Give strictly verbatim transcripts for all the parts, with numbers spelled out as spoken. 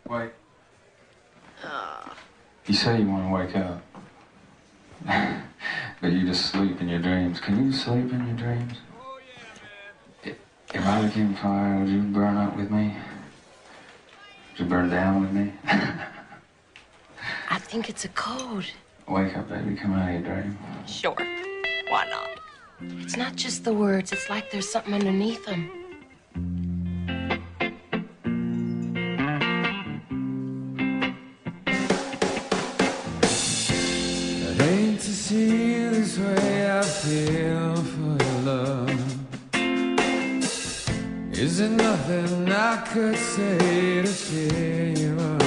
Wait. Uh. You say you want to wake up. But you just sleep in your dreams. Can you sleep in your dreams? If I became fire, would you burn up with me? Would you burn down with me? I think it's a code. Wake up, baby. Come out of your dream. Sure. Why not? It's not just the words. It's like there's something underneath them. I hate to see this way I feel for your love. Is there nothing I could say to cheer you up?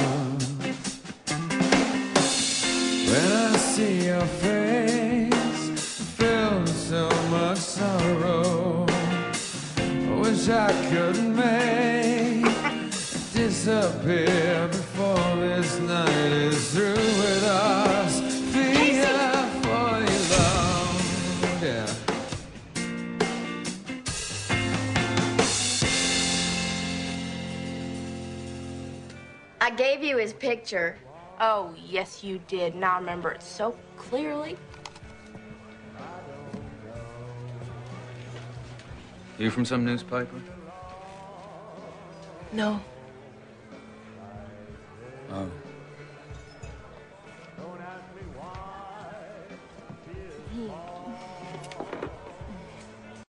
When I see your face, I feel so much sorrow. I wish I could make it disappear before this night is through with us. Fear for your love, yeah. I gave you his picture. Oh, yes, you did. Now I remember it so clearly. You from some newspaper? No. Oh.